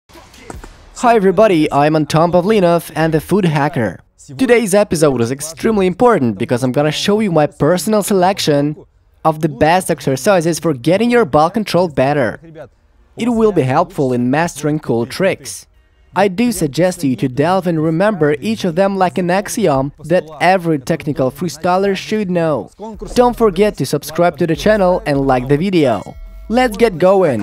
Hi everybody, I'm Anton Pavlinov and the Food Hacker. Today's episode is extremely important because I'm gonna show you my personal selection of the best exercises for getting your ball control better. It will be helpful in mastering cool tricks. I do suggest you to delve and remember each of them like an axiom that every technical freestyler should know. Don't forget to subscribe to the channel and like the video. Let's get going!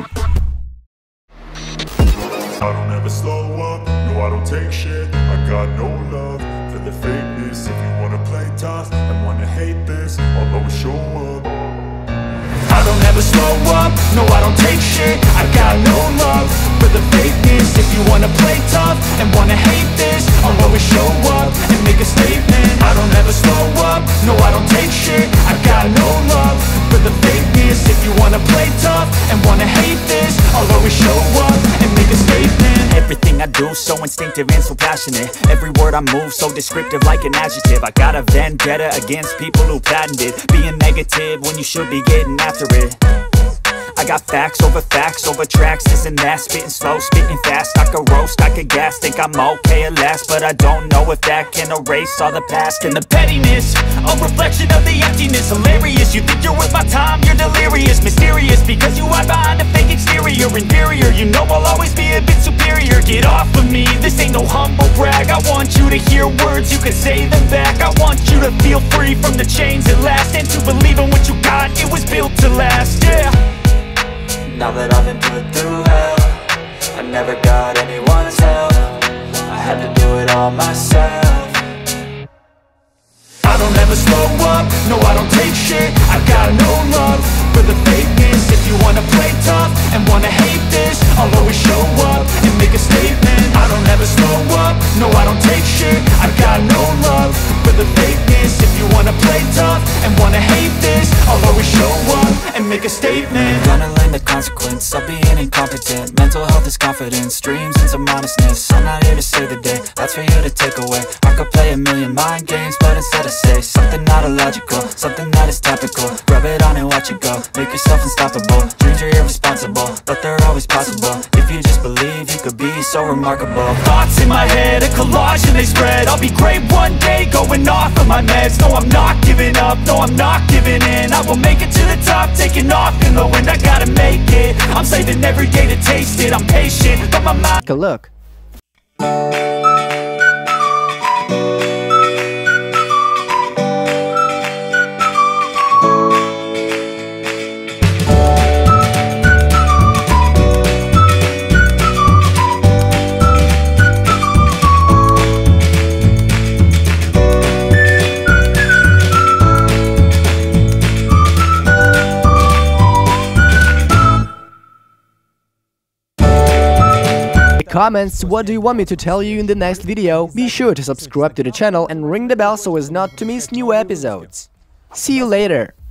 I don't ever slow up, no I don't take shit. I got no love for the fakeness. If you wanna play tough and wanna hate this, I'll always show up. I don't ever slow up, no I don't take shit. I got no love for the fakeness. If you wanna play tough and wanna hate this, I'll always show up and make a statement. I don't ever slow up, no I don't take shit. I got no love for the fakeness. If you wanna play tough and wanna hate this, I'll always show up and make a statement. Everything I do so instinctive and so passionate. Every word I move so descriptive like an adjective. I got a vendetta against people who patented being negative when you should be getting after it. I got facts over tracks, this and that. Spitting slow, spitting fast. I could roast, I could gas. Think I'm okay at last, but I don't know if that can erase all the past. And the pettiness, a reflection of the emptiness. Hilarious, you think you're worth my time, you're delirious. Mysterious, because you hide behind a fake exterior. Inferior, you know I'll always be a bit superior. Get off of me, this ain't no humble brag. I want you to hear words, you can say them back. I want you to feel free from the chains at last, and to believe in what you got, it was built to last, yeah. Now that I've been put through hell, I never got anyone's help. I had to do it all myself. I don't ever slow up, no I don't take shit. I got no love for the fakeness. If you wanna play tough and wanna hate this, I'll always show up and make a statement. I don't ever slow up, no I don't take shit. I got no love for the fakeness. If you wanna play tough and wanna hate this, I'll always show up and make a statement. Gonna learn the consequence of being incompetent. Mental health is confidence, dreams and some honestness. I'm not here to save the day, that's for you to take away. I could play a million mind games, but instead I say something not illogical, something that is topical. Rub it on and watch it go, make yourself unstoppable. Dreams are irresponsible, but they're always possible. If you just believe, you could be so remarkable. Thoughts in my head, a collage and they spread. I'll be great one day, going off of my meds. No, I'm not giving up, no, I'm not giving in. I will make it to the top, taking off in the wind. I gotta make it, I'm saving every day to taste it. I'm patient, but my mind. Take a look. Comments, what do you want me to tell you in the next video? Be sure to subscribe to the channel and ring the bell so as not to miss new episodes. See you later!